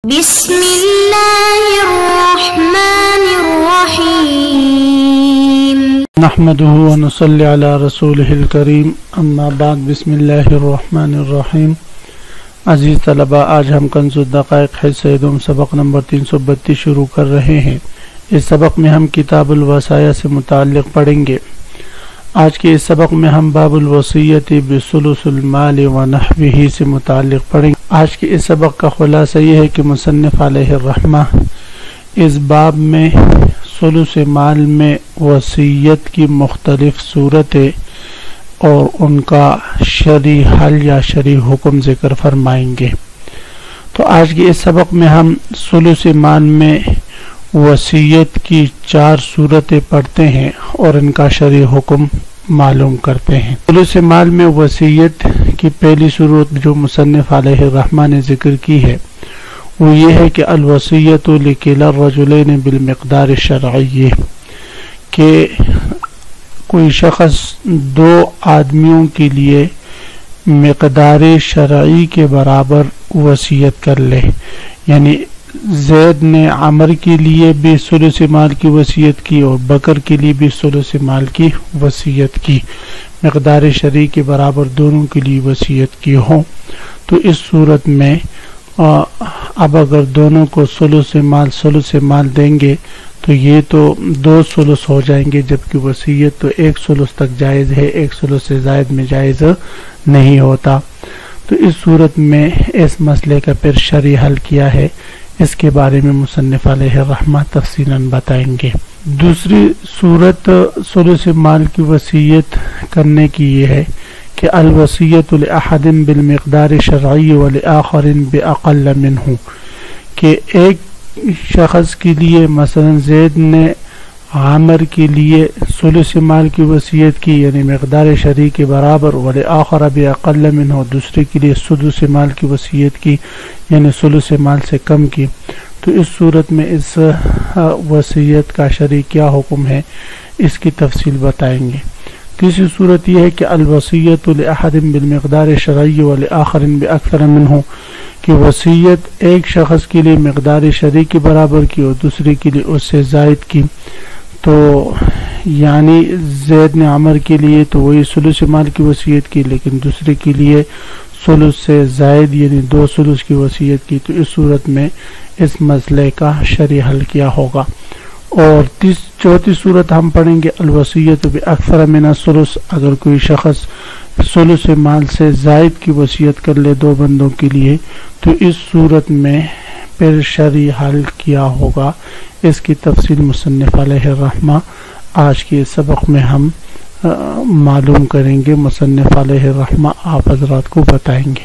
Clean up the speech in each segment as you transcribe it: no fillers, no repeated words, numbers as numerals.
بسم اللہ الرحمن الرحیم نحمده ونصلی علی رسولہ الکریم اما بعد بسم اللہ الرحمن الرحیم۔ عزیز طلبہ، آج ہم کنز الدقائق حصہ دوم سبق نمبر 332 شروع کر رہے ہیں۔ اس سبق میں ہم کتاب الوصایا سے متعلق پڑھیں گے۔ آج کے اس سبق میں ہم باب الوصیت بثلث المال ونحوہ سے متعلق پڑھیں گے۔ آج کے اس سبق کا خلاصہ یہ ہے کہ مصنف علیہ الرحمہ اس باب میں ثلث مال میں وصیت کی مختلف صورتیں اور ان کا شرعی حل یا شرعی حکم ذکر فرمائیں گے۔ تو آج کے اس سبق میں ہم ثلث مال میں وصیت کی 4 صورتیں پڑھتے ہیں اور ان کا شرعی حکم معلوم کرتے ہیں۔ ثلث مال میں وصیت کی پہلی صورت جو مصنف علیہ الرحمہ نے ذکر کی ہے وہ یہ ہے کہ الوصیت لکلا الرجلین بالمقدار الشرعی، کہ کوئی شخص 2 آدمیوں کے لیے مقدار شرعی کے برابر وصیت کر لے، یعنی زید نے عمر کے لیے بھی ثلث مال کی وصیت کی اور بکر کے لیے بھی ثلث مال کی وصیت کی، مقدار شرعی کے برابر دونوں کے لیے وصیت کی ہو۔ تو اس صورت میں اب اگر دونوں کو ثلث مال دیں گے تو یہ تو 2 ثلث ہو جائیں گے، جبکہ وصیت تو 1 ثلث تک جائز ہے، 1 ثلث سے زائد میں جائز نہیں ہوتا۔ تو اس صورت میں اس مسئلے کا پھر شرعی حل کیا ہے، اس کے بارے میں مصنف علیہ الرحمہ تفصیلاً بتائیں گے۔ دوسری صورت ثلث مال کی وصیت کرنے کی یہ ہے کہ الوصیت لأحد بالمقدار شرعی ولآخر بأقل منہ، کہ ایک شخص کے لیے مثلا زید نے عامر کے لیے ثلث مال کی وصیت کی، یعنی مقدار شرعی کے برابر، ولآخر بأقل منہ، دوسرے کے لیے سدس مال کی وصیت کی، یعنی ثلث مال سے کم کی۔ تو اس صورت میں اس وصیت کا شرعی کیا حکم ہے اس کی تفصیل بتائیں گے۔ تیسری صورت یہ ہے کہ الوصیت لأحد بالمقدار شرعی ولآخر بأکثر منہ، کہ وصیت ایک شخص کے لیے مقدار شرعی کے برابر کی اور دوسرے کے لیے اس سے زائد کی۔ تو یعنی زید نے عمر کے لیے تو وہی ثلث مال کی وصیت کی، لیکن دوسرے کے لیے ثلث سے زائد یعنی 2 ثلث کی وصیت کی۔ تو اس صورت میں اس مسئلے کا شرعی حل کیا ہوگا۔ اور چوتھی صورت ہم پڑھیں گے الوصیت باکثر من الثلث، اگر کوئی شخص ثلث مال سے زائد کی وصیت کر لے 2 بندوں کے لیے تو اس صورت میں پھر شرعی حل کیا ہوگا۔ اس کی تفصیل مصنف علیہ الرحمہ آج کے سبق میں ہم معلوم کریں گے، مصنف علیہ الرحمہ آپ حضرات کو بتائیں گے۔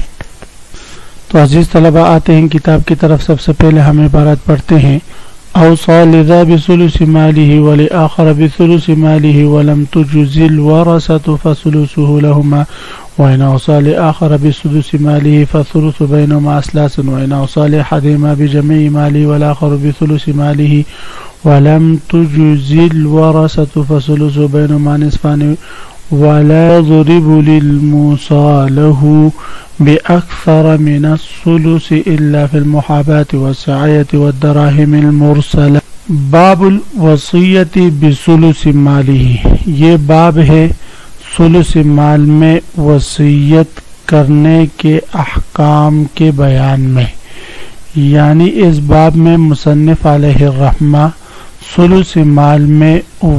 تو عزیز طلبہ آتے ہیں کتاب کی طرف۔ سب سے پہلے ہم عبارت پڑھتے ہیں اوصى لذا بثلث ماله ولآخر بثلث ماله ولم تجز الورثة فثلثه لهما، وإن أوصى لآخر بسدس ماله فالثلث بينهما أثلاث، وإن أوصى لأحدهما بجميع ماله والآخر بثلث ماله ولم تجز الورثة فالثلث بينهما نصفان، ولا يضرب للموصى له بأكثر من الثلث إلا في المحاباة والسعية والدراهم المرسلة۔ باب الوصیت بثلث ماله، یہ باب ہے ثلث مال میں وصیت کرنے کے احکام کے بیان میں، یعنی اس باب میں مصنف علیہ الرحمہ ثلث مال میں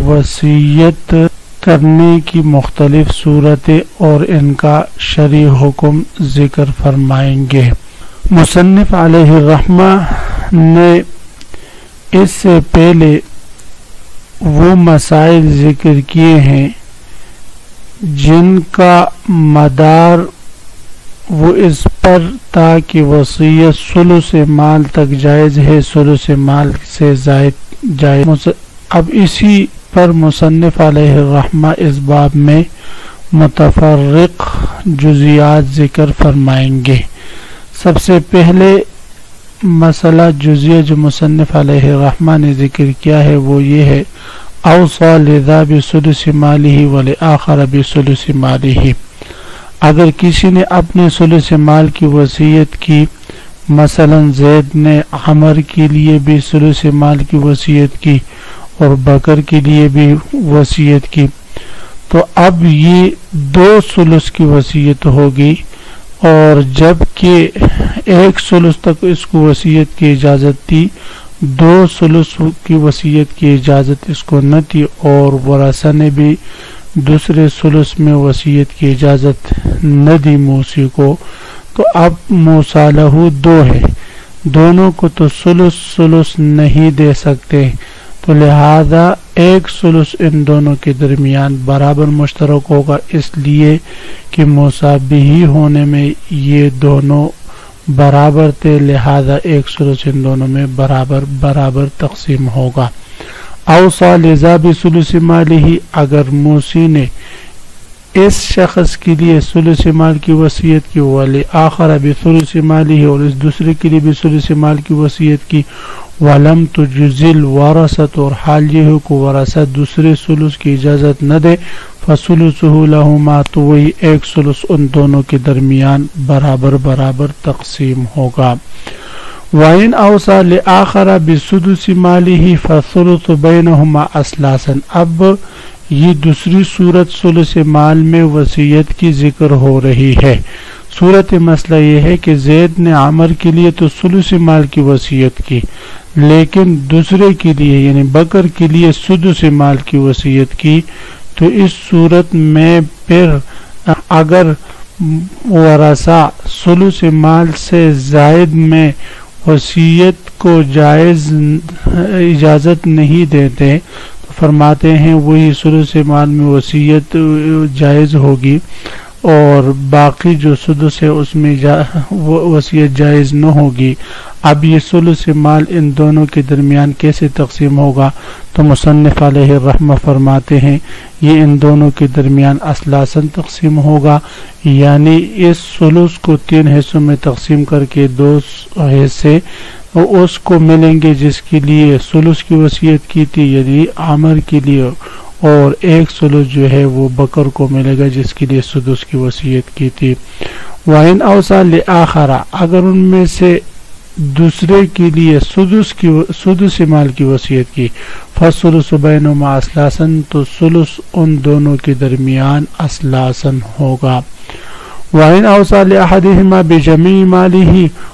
وصیت کرنے کی مختلف صورتیں اور ان کا شرعی حکم ذکر فرمائیں گے۔ مصنف علیہ الرحمہ نے اس سے پہلے وہ مسائل ذکر کیے ہیں جن کا مدار وہ اس پر تھا کہ وصیت ثلث مال تک جائز ہے، ثلث مال سے زائد جائز۔ اب اسی پر مصنف علیہ الرحمہ اس باب میں متفرق جزیات ذکر فرمائیں گے۔ سب سے پہلے مسئلہ جزیہ جو مصنف علیہ الرحمہ نے ذکر کیا ہے وہ یہ ہے اوصى لذا بثلث ماله ولآخر بثلث ماله، اگر کسی نے اپنے ثلث مال کی وصیت کی مثلا زید نے عمر کے لیے بھی ثلث مال کی وصیت کی اور بکر کے لیے بھی وصیت کی، تو اب یہ 2 ثلث کی وصیت ہوگی، اور جب کہ 1 ثلث تک اس کو وصیت کی اجازت تھی، 2 ثلث کی وصیت کی اجازت اس کو نہ تھی، اور ورثہ نے بھی دوسرے ثلث میں وصیت کی اجازت نہ دی موصی کو، تو اب موصی لہ 2 ہے، دونوں کو تو ثلث نہیں دے سکتے، تو لہذا 1 ثلث ان دونوں کے درمیان برابر مشترک ہوگا، اس لیے کہ مصابہی ہونے میں یہ دونوں برابر تھے، لہذا 1 ثلث ان دونوں میں برابر تقسیم ہوگا۔ اوصى لذا بثلث مالہ، اگر موصی نے اس شخص کے لیے ثلث مال کی وصیت کی، ولآخر بثلث مالہ، اور اس دوسرے کے لیے بھی ثلث مال کی وصیت کی، ولم تجز الورثۃ، اور حال یہ ہو کہ ورثہ دوسرے ثلث کی اجازت نہ دے، فثلثہ لہما، تو وہی 1 ثلث ان دونوں کے درمیان برابر تقسیم ہوگا۔ وَإِنْ أَوْصَى لِآخَرَ بِسُدُسِ مَالِهِ فَالثُّلُثُ بَيْنَهُمَا أَثْلَاثًا، اب یہ دوسری صورت ثلث مال میں وصیت کی ذکر ہو رہی ہے۔ صورت مسئلہ یہ ہے کہ زید نے عمر کے لیے تو ثلث مال کی وصیت کی، لیکن دوسرے کے لیے یعنی بکر کے لیے سدس مال کی وصیت کی، تو اس صورت میں پھر اگر ورثہ ثلث مال سے زائد میں وصیت کو اجازت نہیں دیتے، تو فرماتے ہیں وہی ثلث مال میں وصیت جائز ہوگی، اور باقی جو سدس ہے اس میں وصیت جائز نہ ہوگی۔ اب یہ ثلث مال ان دونوں کے درمیان کیسے تقسیم ہوگا؟ تو مصنف علیہ الرحمہ فرماتے ہیں یہ ان دونوں کے درمیان اثلاثاً تقسیم ہوگا، یعنی اس ثلث کو 3 حصوں میں تقسیم کر کے 2 حصے اس کو ملیں گے جس کے لیے ثلث کی وصیت کی تھی، یعنی عامر کے لیے، اور 1 ثلث جو ہے وہ بکر کو ملے گا جس کے لیے سدس کی وصیت کی تھی۔ وَإِنْ أَوْصَى لِآخَرَ، اگر ان میں سے دوسرے کے لیے سدس مال کی وصیت کی، فَالثُّلُثُ بَيْنَهُمَا أَثْلَاثًا، تو ثلث ان دونوں کے درمیان اثلاثاً ہوگا۔ وَإِنْ أَوْصَى لِأَحَدِهِمَا بِجَمِيعِ مَالِهِ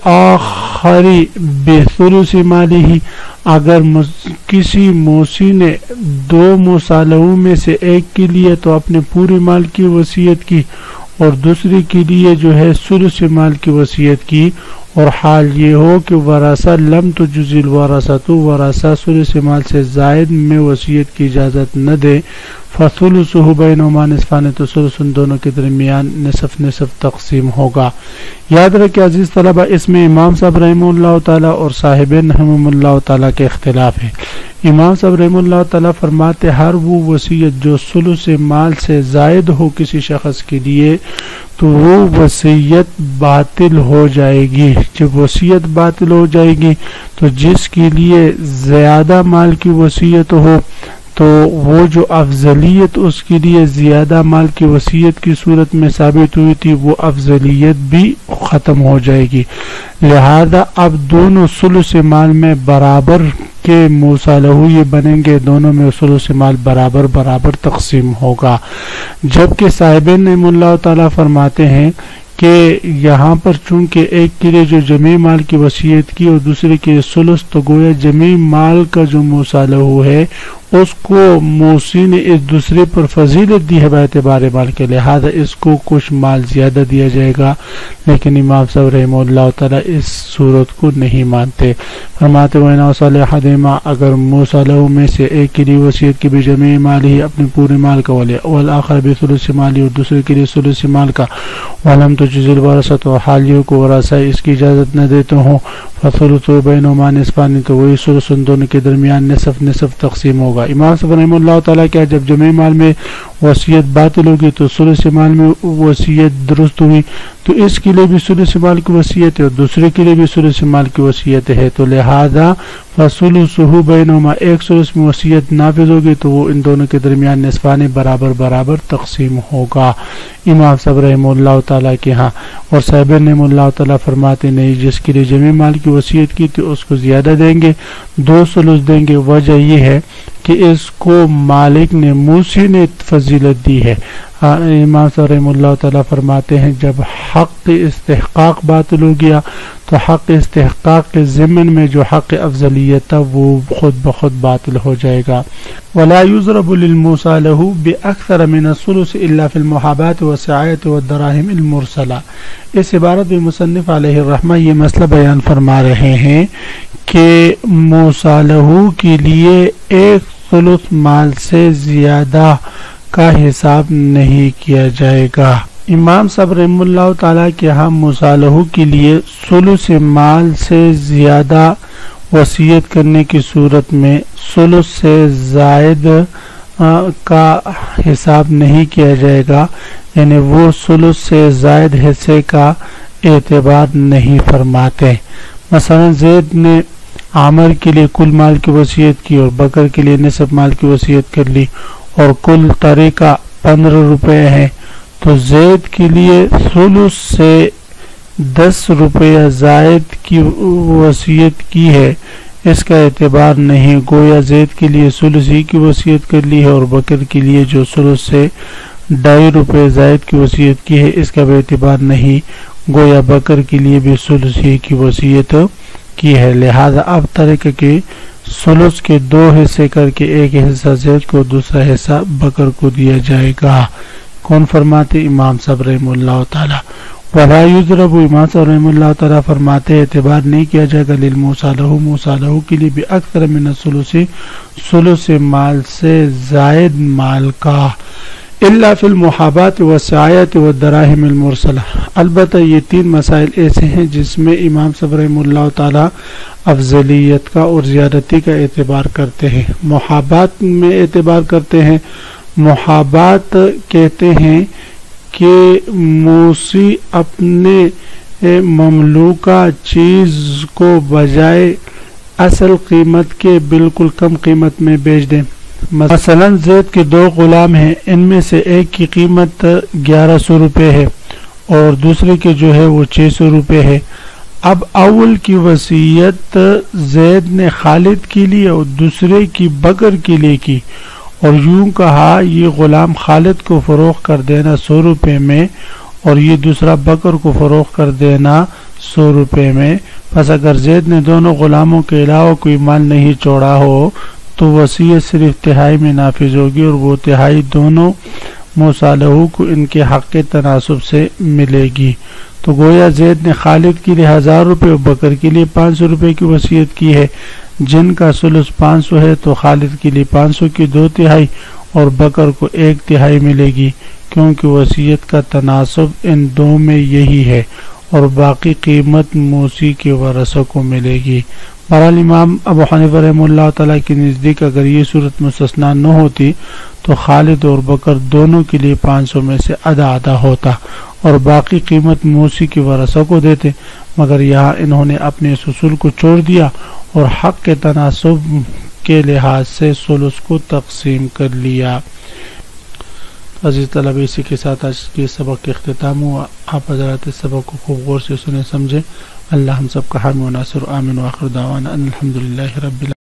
والآخر بثلث مالہ، اگر کسی موصی نے 2 مصالحوں میں سے ایک کے لیے تو اپنے پورے مال کی وصیت کی، اور دوسرے کے لیے جو ہے ثلث مال کی وصیت کی، اور حال یہ ہو کہ ورثہ لم تجز الورثۃ، ورثہ ثلث مال سے زائد میں وصیت کی اجازت نہ دے، فثلثہ بینہما نصفان، تو ثلث ان دونوں کے درمیان نصف تقسیم ہوگا۔ یاد رکھیں عزیز طلبہ، اس میں امام صاحب رحمہ اللہ تعالیٰ اور صاحبین رحمہ اللہ تعالیٰ کے اختلاف ہے۔ امام صاحب رحمہ اللہ تعالیٰ فرماتے ہر وہ وصیت جو ثلث مال سے زائد ہو کسی شخص کے لیے تو وہ وصیت باطل ہو جائے گی۔ جب وصیت باطل ہو جائے گی تو جس کے لیے زیادہ مال کی وصیت ہو تو وہ جو افضلیت اس کے لیے زیادہ مال کی وصیت کی صورت میں ثابت ہوئی تھی وہ افضلیت بھی ختم ہو جائے گی، لہذا اب دونوں ثلث مال میں برابر کے مصالحہ یہ بنیں گے، دونوں میں ثلث مال برابر تقسیم ہوگا۔ جبکہ صاحبین رحمہ اللہ تعالیٰ فرماتے ہیں کہ یہاں پر چونکہ ایک کے لیے جو جمعی مال کی وصیت کی اور دوسرے کے لیے ثلث، تو گویا جمعی مال کا جو مصالحہ ہے اس کو موصی نے اس دوسرے پر فضیلت دی ہے باعتبار مال کے، لہذا اس کو کچھ مال زیادہ دیا جائے گا، لیکن امام صاحب رحمہ اللہ تعالیٰ اس صورت کو نہیں مانتے۔ فرماتے وَإِنْ أَوْصَى لِأَحَدِهِمَا، اگر مصالحوں میں سے ایک کے لیے وصیت کی بجميع ماله، اپنے پورے مال کا، والآخر بثلث ماله، اور دوسرے کے لیے ثلث مال کا، وَلَمْ تُجِزِ الْوَرَثَةُ، حالیوں کو ورثہ اس کی اجازت نہ دیتے ہوں، فَثُلُثُ بَيْنَهُمَا نِصْفَانِ، تو وہی ثلث ان دونوں کے درمیان نصف تقسیم ہوگا۔ امام صاحب رحمہ اللہ تعالیٰ کیا جب جمعی مال میں وصیت باطل ہوگی تو ثلث مال میں وصیت درست ہوئی، تو اس کے لیے بھی ثلث مال کی وصیت ہے اور دوسرے کے لیے بھی ثلث مال کی وصیت ہے، تو لہذا فثلثہ بینہما، ایک ثلث میں وصیت نافذ ہوگی تو وہ ان دونوں کے درمیان نصفان برابر برابر تقسیم ہوگا امام صاحب رحمہ اللہ تعالیٰ کے ہاں۔ اور صاحب رحمہ اللہ تعالیٰ فرماتے نہیں، جس کے لیے جمع مال کی وصیت کی تھی اس کو زیادہ دیں گے، 2 ثلث دیں گے۔ وجہ یہ ہے کہ اس کو مالک نے، موسی نے فضیلت دی ہے۔ امام صاحب رحمہ اللہ تعالیٰ فرماتے ہیں جب حق استحقاق باطل ہو گیا تو حق استحقاق کے ضمن میں جو حق افضلیت تھا وہ خود بخود باطل ہو جائے گا۔ ولا يضرب للموصى له بأكثر من الثلث الا في المحابات والسعاية والدراهم المرسلة۔ اس عبارت میں مصنف علیہ الرحمہ یہ مسئلہ بیان فرما رہے ہیں کہ موصى له کے لیے 1 ثلث مال سے زیادہ کا حساب نہیں کیا جائے گا۔ امام صاحب رحمہ اللہ تعالیٰ کے ہاں موصى له کے لیے ثلث مال سے زیادہ وصیت کرنے کی صورت میں ثلث سے زائد کا حساب نہیں کیا جائے گا، یعنی وہ ثلث سے زائد حصے کا اعتبار نہیں فرماتے۔ مثلا زید نے عامر کے لیے کل مال کی وصیت کی اور بکر کے لیے نصف مال کی وصیت کر لی اور کل طریقہ 15 روپے ہے، تو زید کے لیے ثلث سے 10 روپیہ زائد کی وصیت کی ہے، اس کا اعتبار نہیں، گویا زید کے لیے ثلث ہی کی وصیت کر لی ہے، اور بکر کے لیے جو ثلث سے 2.5 روپے زائد کی وصیت کی ہے اس کا بھی اعتبار نہیں، گویا بکر کے لیے بھی ثلث ہی کی وصیت کی ہے۔ لہذا اب طریقہ کے ثلث کے 2 حصے کر کے ایک حصہ زید کو دوسرا حصہ بکر کو دیا جائے گا۔ کون فرماتے؟ امام صاحب رحمہ اللہ تعالی۔ ولا يضرب، امام صاحب رحمہ اللہ تعالی فرماتے اعتبار نہیں کیا جائے گا للموصى له، موصى له کے لیے بھی اکثر من الثلث، ثلث مال سے زائد مال کا، الا فی المحابات والسعایۃ والدراہم المرسلہ۔ البتہ یہ 3 مسائل ایسے ہیں جس میں امام صاحب رحمہ اللہ تعالی افضلیت کا اور زیادتی کا اعتبار کرتے ہیں۔ محابات میں اعتبار کرتے ہیں، محابات کہتے ہیں کہ موصی اپنے مملوکہ چیز کو بجائے اصل قیمت کے بالکل کم قیمت میں بیچ دیں۔ مثلا زید کے 2 غلام ہیں، ان میں سے ایک کی قیمت 1100 روپے ہے اور دوسرے کے جو ہے وہ 600 روپے ہے۔ اب اول کی وصیت زید نے خالد کے لیے اور دوسرے کی بکر کے لیے کی، اور یوں کہا یہ غلام خالد کو فروخت کر دینا 100 روپے میں اور یہ دوسرا بکر کو فروخت کر دینا 100 روپے میں۔ پس اگر زید نے دونوں غلاموں کے علاوہ کوئی مال نہیں چھوڑا ہو تو وصیت صرف تہائی میں نافذ ہوگی، اور وہ تہائی دونوں موصى له کو ان کے حق کے تناسب سے ملے گی۔ تو گویا زید نے خالد کے لیے 1000 روپے اور بکر کے لیے 500 روپے کی وصیت کی ہے، جن کا ثلث 500 ہے تو خالد کے لیے 500 کی 2/3 اور بکر کو 1/3 ملے گی، کیونکہ وصیت کا تناسب ان 2 میں یہی ہے، اور باقی قیمت موصی کے ورثہ کو ملے گی۔ بہرحال امام ابو حنیفہ رحمہ اللہ تعالیٰ کے نزدیک اگر یہ صورت مستثنا نہ ہوتی تو خالد اور بکر دونوں کے لیے 500 میں سے آدھا ہوتا اور باقی قیمت موصی کے ورثہ کو دیتے، مگر یہاں انہوں نے اپنے اس اصول کو چھوڑ دیا اور حق کے تناسب کے لحاظ سے ثلث کو تقسیم کر لیا۔ عزیز طلبہ، اسی کے ساتھ آج کے سبق کے اختتام ہوا۔ آپ حضرات اس سبق کو خوب غور سے سنیں سمجھیں۔ اللہ ہم سب کا حامی و ناصر، آمین، وآخر دعوانا ان الحمدللہ رب العالمین۔